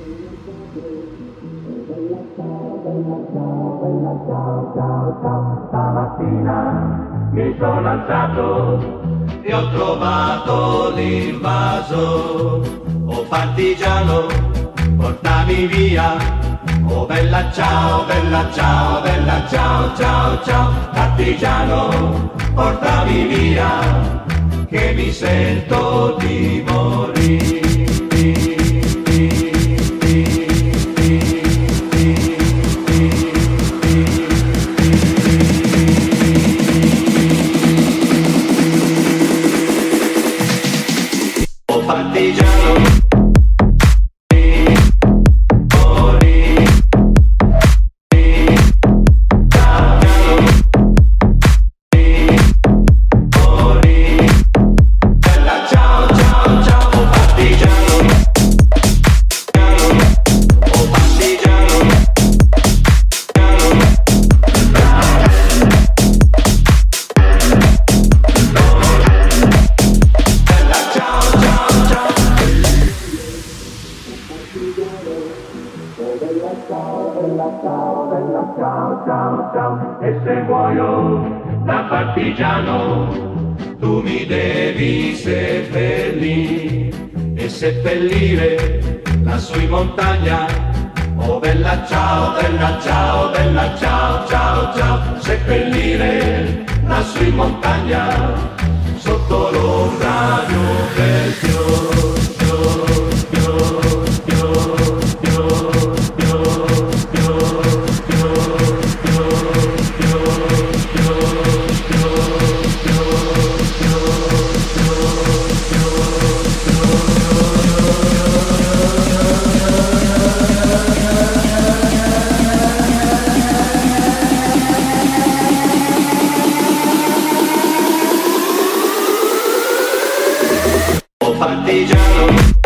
Stamattina mi sono alzato e ho trovato l'invaso. Oh partigiano, portami via. Oh bella ciao, bella ciao, bella ciao, ciao, ciao. Partigiano, portami via, che mi sento di morire. Partigiano, ciao, ciao, ciao. E se muoio da partigiano, tu mi devi seppellire e seppellire lassù in montagna. Oh bella ciao, bella ciao, bella ciao, ciao, ciao. Seppellire lassù in montagna, sotto l'ombra di un bel fiore. Partigiano.